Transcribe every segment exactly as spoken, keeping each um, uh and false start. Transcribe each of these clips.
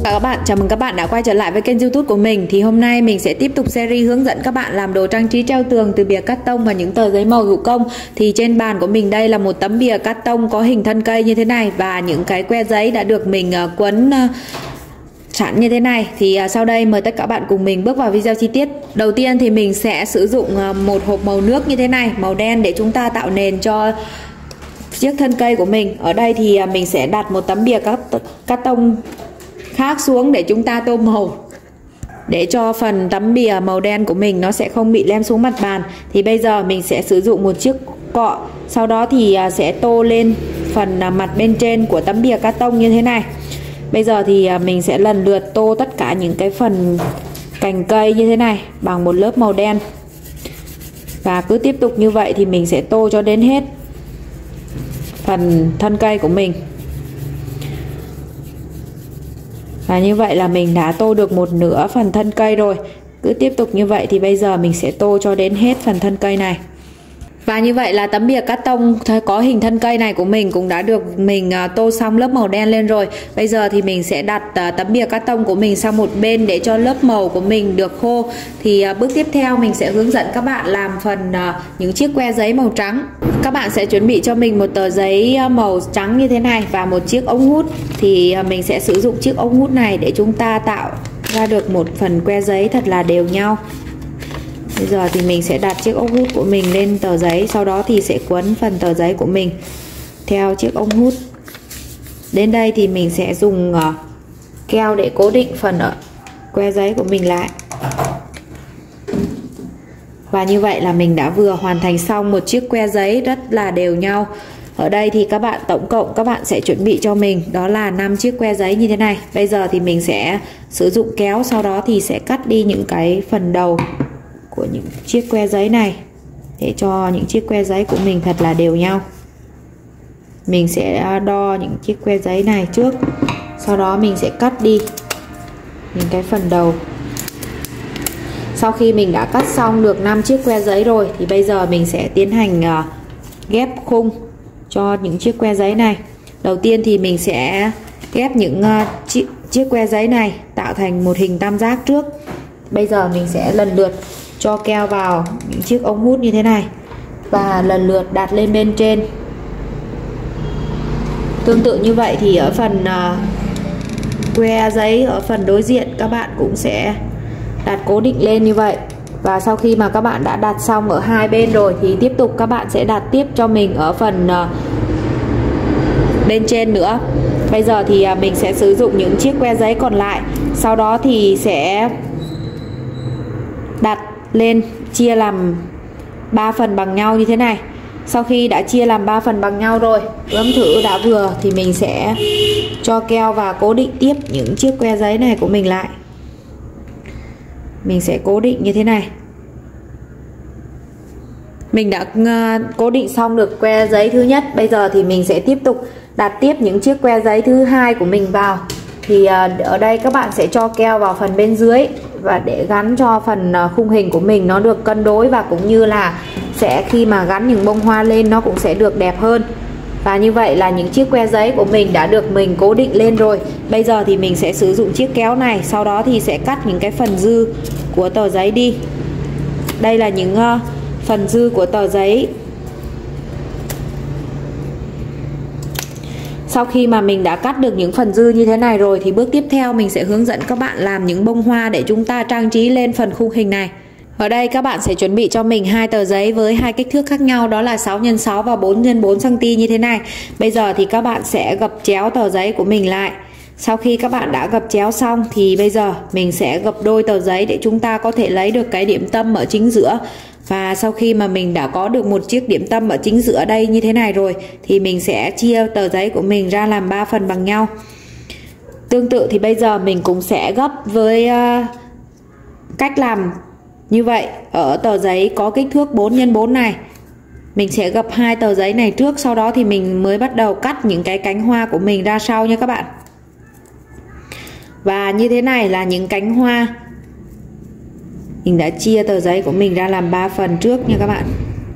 các bạn, chào mừng các bạn đã quay trở lại với kênh YouTube của mình. Thì hôm nay mình sẽ tiếp tục series hướng dẫn các bạn làm đồ trang trí treo tường từ bìa cắt tông và những tờ giấy màu thủ công. Thì trên bàn của mình đây là một tấm bìa cắt tông có hình thân cây như thế này và những cái que giấy đã được mình quấn sẵn như thế này. Thì sau đây mời tất cả các bạn cùng mình bước vào video chi tiết. Đầu tiên thì mình sẽ sử dụng một hộp màu nước như thế này, màu đen, để chúng ta tạo nền cho chiếc thân cây của mình. Ở đây thì mình sẽ đặt một tấm bìa cắt, cắt tông khác xuống để chúng ta tô màu, để cho phần tấm bìa màu đen của mình nó sẽ không bị lem xuống mặt bàn. Thì bây giờ mình sẽ sử dụng một chiếc cọ, sau đó thì sẽ tô lên phần mặt bên trên của tấm bìa cắt tông như thế này. Bây giờ thì mình sẽ lần lượt tô tất cả những cái phần cành cây như thế này bằng một lớp màu đen, và cứ tiếp tục như vậy thì mình sẽ tô cho đến hết phần thân cây của mình. Và như vậy là mình đã tô được một nửa phần thân cây rồi. Cứ tiếp tục như vậy thì bây giờ mình sẽ tô cho đến hết phần thân cây này. Và như vậy là tấm bìa cắt tông có hình thân cây này của mình cũng đã được mình tô xong lớp màu đen lên rồi. Bây giờ thì mình sẽ đặt tấm bìa cắt tông của mình sang một bên để cho lớp màu của mình được khô. Thì bước tiếp theo mình sẽ hướng dẫn các bạn làm phần những chiếc que giấy màu trắng. Các bạn sẽ chuẩn bị cho mình một tờ giấy màu trắng như thế này và một chiếc ống hút. Thì mình sẽ sử dụng chiếc ống hút này để chúng ta tạo ra được một phần que giấy thật là đều nhau. Bây giờ thì mình sẽ đặt chiếc ống hút của mình lên tờ giấy, sau đó thì sẽ quấn phần tờ giấy của mình theo chiếc ống hút. Đến đây thì mình sẽ dùng keo để cố định phần ở que giấy của mình lại. Và như vậy là mình đã vừa hoàn thành xong một chiếc que giấy rất là đều nhau. Ở đây thì các bạn tổng cộng các bạn sẽ chuẩn bị cho mình đó là năm chiếc que giấy như thế này. Bây giờ thì mình sẽ sử dụng kéo, sau đó thì sẽ cắt đi những cái phần đầu của những chiếc que giấy này để cho những chiếc que giấy của mình thật là đều nhau. Mình sẽ đo những chiếc que giấy này trước, sau đó mình sẽ cắt đi những cái phần đầu. Sau khi mình đã cắt xong được năm chiếc que giấy rồi thì bây giờ mình sẽ tiến hành ghép khung cho những chiếc que giấy này. Đầu tiên thì mình sẽ ghép những chiếc, chiếc que giấy này tạo thành một hình tam giác trước. Bây giờ mình sẽ lần lượt cho keo vào những chiếc ống hút như thế này và lần lượt đặt lên bên trên. Tương tự như vậy thì ở phần que giấy ở phần đối diện các bạn cũng sẽ đặt cố định lên như vậy. Và sau khi mà các bạn đã đặt xong ở hai bên rồi thì tiếp tục các bạn sẽ đặt tiếp cho mình ở phần bên trên nữa. Bây giờ thì mình sẽ sử dụng những chiếc que giấy còn lại, sau đó thì sẽ đặt lên chia làm ba phần bằng nhau như thế này. Sau khi đã chia làm ba phần bằng nhau rồi, ướm thử đã vừa thì mình sẽ cho keo và cố định tiếp những chiếc que giấy này của mình lại. Mình sẽ cố định như thế này. Mình đã cố định xong được que giấy thứ nhất. Bây giờ thì mình sẽ tiếp tục đặt tiếp những chiếc que giấy thứ hai của mình vào. Thì ở đây các bạn sẽ cho keo vào phần bên dưới và để gắn cho phần khung hình của mình nó được cân đối, và cũng như là sẽ khi mà gắn những bông hoa lên nó cũng sẽ được đẹp hơn. Và như vậy là những chiếc que giấy của mình đã được mình cố định lên rồi. Bây giờ thì mình sẽ sử dụng chiếc kéo này, sau đó thì sẽ cắt những cái phần dư của tờ giấy đi. Đây là những uh, phần dư của tờ giấy. Sau khi mà mình đã cắt được những phần dư như thế này rồi thì bước tiếp theo mình sẽ hướng dẫn các bạn làm những bông hoa để chúng ta trang trí lên phần khung hình này. Ở đây các bạn sẽ chuẩn bị cho mình hai tờ giấy với hai kích thước khác nhau, đó là sáu nhân sáu và bốn nhân bốn xăng ti mét như thế này. Bây giờ thì các bạn sẽ gập chéo tờ giấy của mình lại. Sau khi các bạn đã gập chéo xong thì bây giờ mình sẽ gập đôi tờ giấy để chúng ta có thể lấy được cái điểm tâm ở chính giữa. Và sau khi mà mình đã có được một chiếc điểm tâm ở chính giữa đây như thế này rồi thì mình sẽ chia tờ giấy của mình ra làm ba phần bằng nhau. Tương tự thì bây giờ mình cũng sẽ gấp với uh, cách làm như vậy. Ở tờ giấy có kích thước bốn nhân bốn này, mình sẽ gập hai tờ giấy này trước, sau đó thì mình mới bắt đầu cắt những cái cánh hoa của mình ra sau nha các bạn. Và như thế này là những cánh hoa. Mình đã chia tờ giấy của mình ra làm ba phần trước nha các bạn.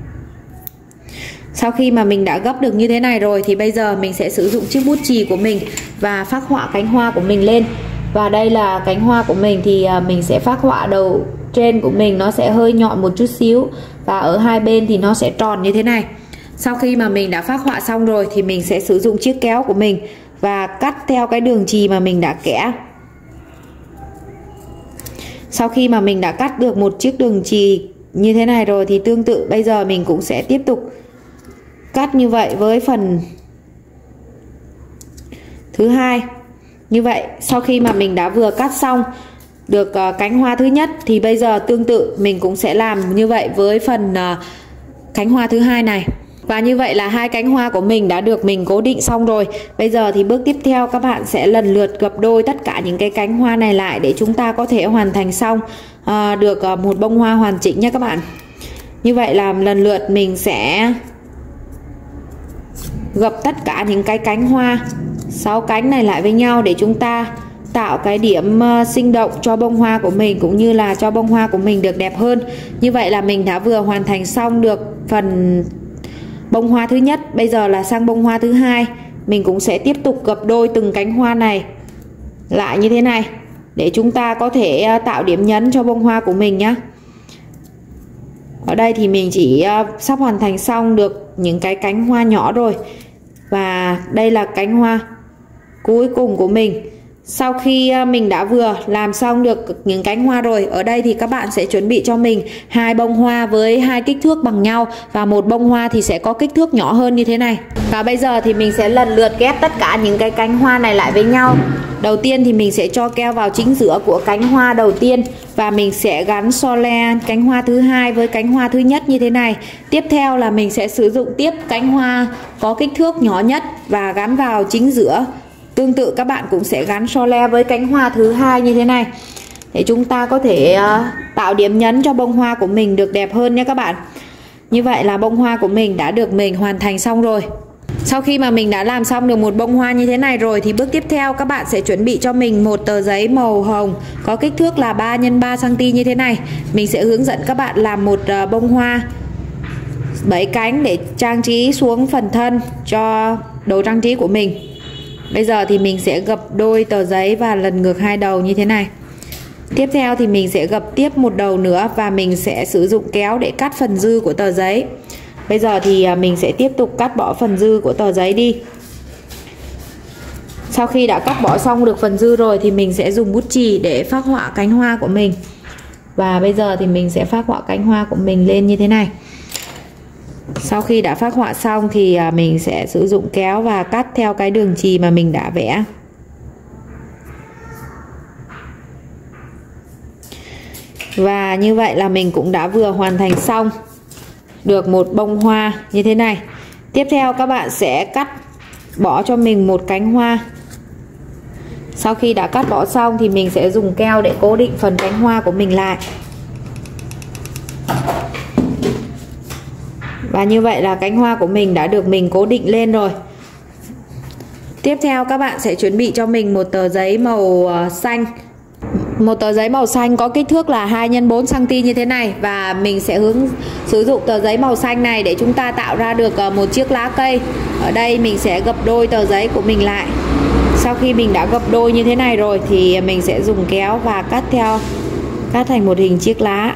Sau khi mà mình đã gấp được như thế này rồi thì bây giờ mình sẽ sử dụng chiếc bút chì của mình và phác họa cánh hoa của mình lên. Và đây là cánh hoa của mình thì mình sẽ phác họa đầu trên của mình nó sẽ hơi nhọn một chút xíu, và ở hai bên thì nó sẽ tròn như thế này. Sau khi mà mình đã phác họa xong rồi thì mình sẽ sử dụng chiếc kéo của mình và cắt theo cái đường chì mà mình đã kẻ. Sau khi mà mình đã cắt được một chiếc đường chì như thế này rồi thì tương tự bây giờ mình cũng sẽ tiếp tục cắt như vậy với phần thứ hai. Như vậy sau khi mà mình đã vừa cắt xong được cánh hoa thứ nhất thì bây giờ tương tự mình cũng sẽ làm như vậy với phần cánh hoa thứ hai này. Và như vậy là hai cánh hoa của mình đã được mình cố định xong rồi. Bây giờ thì bước tiếp theo các bạn sẽ lần lượt gập đôi tất cả những cái cánh hoa này lại để chúng ta có thể hoàn thành xong à, được một bông hoa hoàn chỉnh nha các bạn. Như vậy là lần lượt mình sẽ gập tất cả những cái cánh hoa sáu cánh này lại với nhau để chúng ta tạo cái điểm sinh động cho bông hoa của mình, cũng như là cho bông hoa của mình được đẹp hơn. Như vậy là mình đã vừa hoàn thành xong được phần bông hoa thứ nhất. Bây giờ là sang bông hoa thứ hai, mình cũng sẽ tiếp tục gập đôi từng cánh hoa này lại như thế này để chúng ta có thể tạo điểm nhấn cho bông hoa của mình nhé. Ở đây thì mình chỉ sắp hoàn thành xong được những cái cánh hoa nhỏ rồi, và đây là cánh hoa cuối cùng của mình. Sau khi mình đã vừa làm xong được những cánh hoa rồi, ở đây thì các bạn sẽ chuẩn bị cho mình hai bông hoa với hai kích thước bằng nhau, và một bông hoa thì sẽ có kích thước nhỏ hơn như thế này. Và bây giờ thì mình sẽ lần lượt ghép tất cả những cái cánh hoa này lại với nhau. Đầu tiên thì mình sẽ cho keo vào chính giữa của cánh hoa đầu tiên, và mình sẽ gắn so le cánh hoa thứ hai với cánh hoa thứ nhất như thế này. Tiếp theo là mình sẽ sử dụng tiếp cánh hoa có kích thước nhỏ nhất và gắn vào chính giữa. Tương tự các bạn cũng sẽ gắn so le với cánh hoa thứ hai như thế này để chúng ta có thể uh, tạo điểm nhấn cho bông hoa của mình được đẹp hơn nhé các bạn. Như vậy là bông hoa của mình đã được mình hoàn thành xong rồi. Sau khi mà mình đã làm xong được một bông hoa như thế này rồi thì bước tiếp theo các bạn sẽ chuẩn bị cho mình một tờ giấy màu hồng có kích thước là ba nhân ba xăng ti mét như thế này. Mình sẽ hướng dẫn các bạn làm một uh, bông hoa bảy cánh để trang trí xuống phần thân cho đồ trang trí của mình. Bây giờ thì mình sẽ gập đôi tờ giấy và lần ngược hai đầu như thế này. Tiếp theo thì mình sẽ gập tiếp một đầu nữa và mình sẽ sử dụng kéo để cắt phần dư của tờ giấy. Bây giờ thì mình sẽ tiếp tục cắt bỏ phần dư của tờ giấy đi. Sau khi đã cắt bỏ xong được phần dư rồi thì mình sẽ dùng bút chì để phác họa cánh hoa của mình. Và bây giờ thì mình sẽ phác họa cánh hoa của mình lên như thế này. Sau khi đã phác họa xong thì mình sẽ sử dụng kéo và cắt theo cái đường chì mà mình đã vẽ. Và như vậy là mình cũng đã vừa hoàn thành xong được một bông hoa như thế này. Tiếp theo các bạn sẽ cắt bỏ cho mình một cánh hoa. Sau khi đã cắt bỏ xong thì mình sẽ dùng keo để cố định phần cánh hoa của mình lại. Và như vậy là cánh hoa của mình đã được mình cố định lên rồi. Tiếp theo các bạn sẽ chuẩn bị cho mình một tờ giấy màu xanh. Một tờ giấy màu xanh có kích thước là hai nhân bốn xăng ti mét như thế này. Và mình sẽ hướng sử dụng tờ giấy màu xanh này để chúng ta tạo ra được một chiếc lá cây. Ở đây mình sẽ gập đôi tờ giấy của mình lại. Sau khi mình đã gập đôi như thế này rồi thì mình sẽ dùng kéo và cắt theo cắt thành một hình chiếc lá.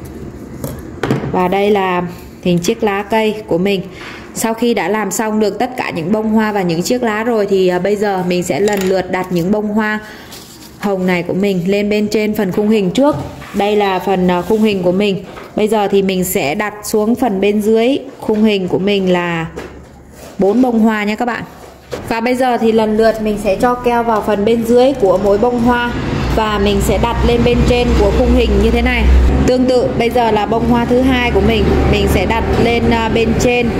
Và đây là hình chiếc lá cây của mình. Sau khi đã làm xong được tất cả những bông hoa và những chiếc lá rồi thì bây giờ mình sẽ lần lượt đặt những bông hoa hồng này của mình lên bên trên phần khung hình trước. Đây là phần khung hình của mình. Bây giờ thì mình sẽ đặt xuống phần bên dưới khung hình của mình là bốn bông hoa nha các bạn. Và bây giờ thì lần lượt mình sẽ cho keo vào phần bên dưới của mỗi bông hoa và mình sẽ đặt lên bên trên của khung hình như thế này. Tương tự bây giờ là bông hoa thứ hai của mình, mình sẽ đặt lên bên trên.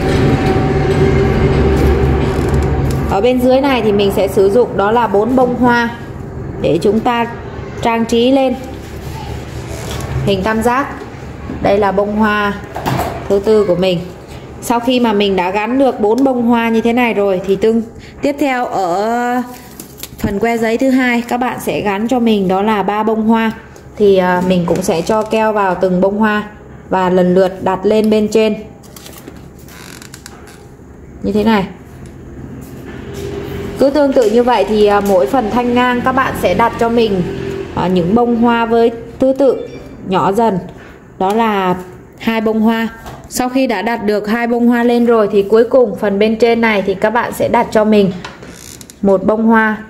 Ở bên dưới này thì mình sẽ sử dụng đó là bốn bông hoa để chúng ta trang trí lên hình tam giác. Đây là bông hoa thứ tư của mình. Sau khi mà mình đã gắn được bốn bông hoa như thế này rồi thì tương tiếp theo ở phần que giấy thứ hai các bạn sẽ gắn cho mình đó là ba bông hoa. Thì mình cũng sẽ cho keo vào từng bông hoa và lần lượt đặt lên bên trên như thế này. Cứ tương tự như vậy thì mỗi phần thanh ngang các bạn sẽ đặt cho mình những bông hoa với thứ tự nhỏ dần, đó là hai bông hoa. Sau khi đã đặt được hai bông hoa lên rồi thì cuối cùng phần bên trên này thì các bạn sẽ đặt cho mình một bông hoa.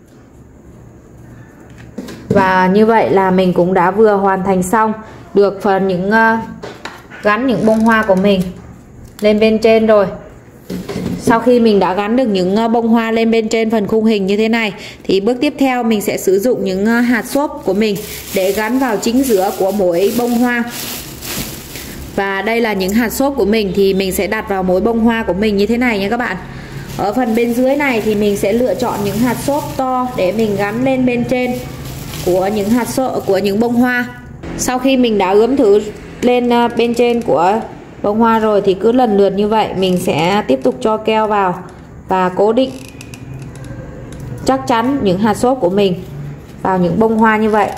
Và như vậy là mình cũng đã vừa hoàn thành xong được phần những uh, gắn những bông hoa của mình lên bên trên rồi. Sau khi mình đã gắn được những uh, bông hoa lên bên trên phần khung hình như thế này thì bước tiếp theo mình sẽ sử dụng những uh, hạt xốp của mình để gắn vào chính giữa của mỗi bông hoa. Và đây là những hạt xốp của mình thì mình sẽ đặt vào mỗi bông hoa của mình như thế này nha các bạn. Ở phần bên dưới này thì mình sẽ lựa chọn những hạt xốp to để mình gắn lên bên trên của những hạt xốp của những bông hoa. Sau khi mình đã ướm thử lên bên trên của bông hoa rồi thì cứ lần lượt như vậy mình sẽ tiếp tục cho keo vào và cố định chắc chắn những hạt xốp của mình vào những bông hoa như vậy.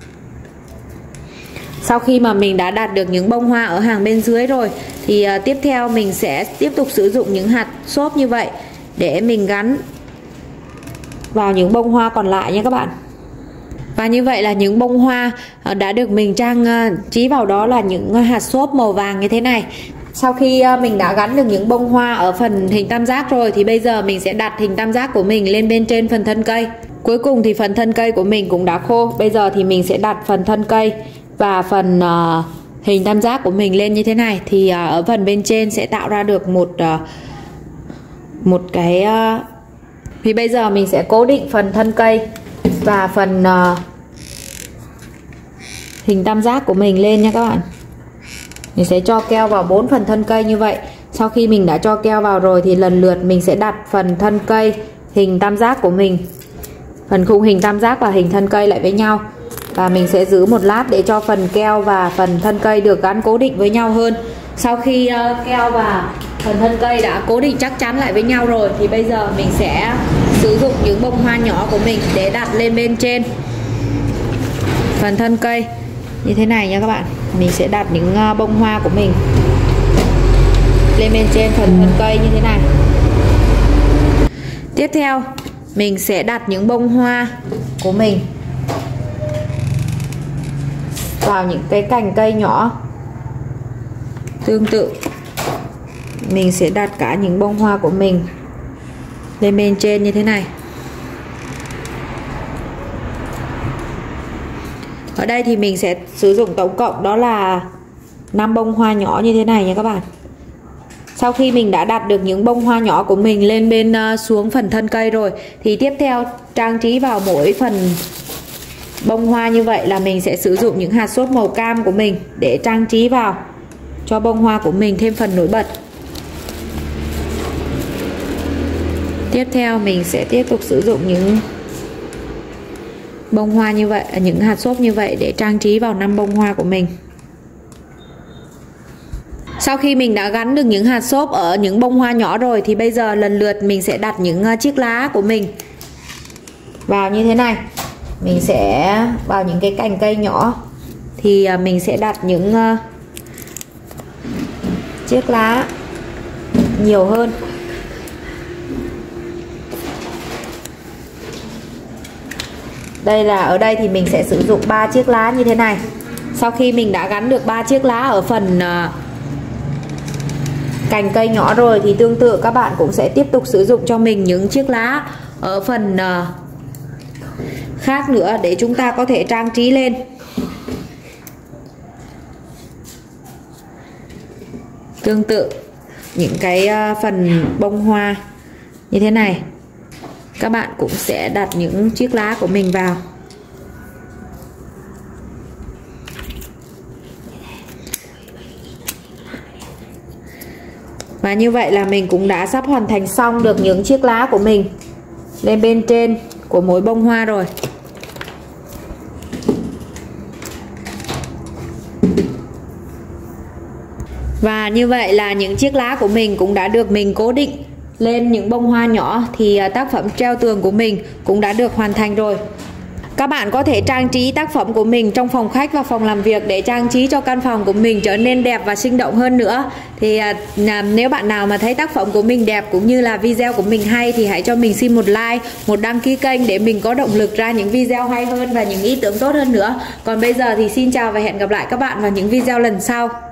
Sau khi mà mình đã đặt được những bông hoa ở hàng bên dưới rồi thì uh, tiếp theo mình sẽ tiếp tục sử dụng những hạt xốp như vậy để mình gắn vào những bông hoa còn lại nha các bạn. Và như vậy là những bông hoa uh, đã được mình trang uh, trí vào đó là những hạt xốp màu vàng như thế này. Sau khi uh, mình đã gắn được những bông hoa ở phần hình tam giác rồi thì bây giờ mình sẽ đặt hình tam giác của mình lên bên trên phần thân cây. Cuối cùng thì phần thân cây của mình cũng đã khô. Bây giờ thì mình sẽ đặt phần thân cây và phần uh, hình tam giác của mình lên như thế này thì uh, ở phần bên trên sẽ tạo ra được một uh, một cái uh, thì bây giờ mình sẽ cố định phần thân cây và phần uh, hình tam giác của mình lên nha các bạn. Mình sẽ cho keo vào bốn phần thân cây như vậy. Sau khi mình đã cho keo vào rồi thì lần lượt mình sẽ đặt phần thân cây, hình tam giác của mình, phần khung hình tam giác và hình thân cây lại với nhau. Và mình sẽ giữ một lát để cho phần keo và phần thân cây được gắn cố định với nhau hơn. Sau khi uh, keo và phần thân cây đã cố định chắc chắn lại với nhau rồi thì bây giờ mình sẽ sử dụng những bông hoa nhỏ của mình để đặt lên bên trên phần thân cây như thế này nha các bạn. Mình sẽ đặt những uh, bông hoa của mình lên bên trên phần thân cây như thế này. Tiếp theo mình sẽ đặt những bông hoa của mình vào những cái cành cây nhỏ. Tương tự mình sẽ đặt cả những bông hoa của mình lên bên trên như thế này. Ở đây thì mình sẽ sử dụng tổng cộng đó là năm bông hoa nhỏ như thế này nha các bạn. Sau khi mình đã đặt được những bông hoa nhỏ của mình lên bên uh, xuống phần thân cây rồi thì tiếp theo trang trí vào mỗi phần bông hoa như vậy là mình sẽ sử dụng những hạt xốp màu cam của mình để trang trí vào cho bông hoa của mình thêm phần nổi bật. Tiếp theo mình sẽ tiếp tục sử dụng những bông hoa như vậy, những hạt xốp như vậy để trang trí vào năm bông hoa của mình. Sau khi mình đã gắn được những hạt xốp ở những bông hoa nhỏ rồi thì bây giờ lần lượt mình sẽ đặt những chiếc lá của mình vào như thế này. Mình sẽ vào những cái cành cây nhỏ thì mình sẽ đặt những chiếc lá nhiều hơn. Đây là ở đây thì mình sẽ sử dụng ba chiếc lá như thế này. Sau khi mình đã gắn được ba chiếc lá ở phần uh, cành cây nhỏ rồi thì tương tự các bạn cũng sẽ tiếp tục sử dụng cho mình những chiếc lá ở phần uh, khác nữa để chúng ta có thể trang trí lên. Tương tự những cái uh, phần bông hoa như thế này các bạn cũng sẽ đặt những chiếc lá của mình vào. Và như vậy là mình cũng đã sắp hoàn thành xong được những chiếc lá của mình lên bên trên của mỗi bông hoa rồi. Và như vậy là những chiếc lá của mình cũng đã được mình cố định lên những bông hoa nhỏ thì tác phẩm treo tường của mình cũng đã được hoàn thành rồi. Các bạn có thể trang trí tác phẩm của mình trong phòng khách và phòng làm việc để trang trí cho căn phòng của mình trở nên đẹp và sinh động hơn nữa. Thì à, nếu bạn nào mà thấy tác phẩm của mình đẹp cũng như là video của mình hay thì hãy cho mình xin một like, một đăng ký kênh để mình có động lực ra những video hay hơn và những ý tưởng tốt hơn nữa. Còn bây giờ thì xin chào và hẹn gặp lại các bạn vào những video lần sau.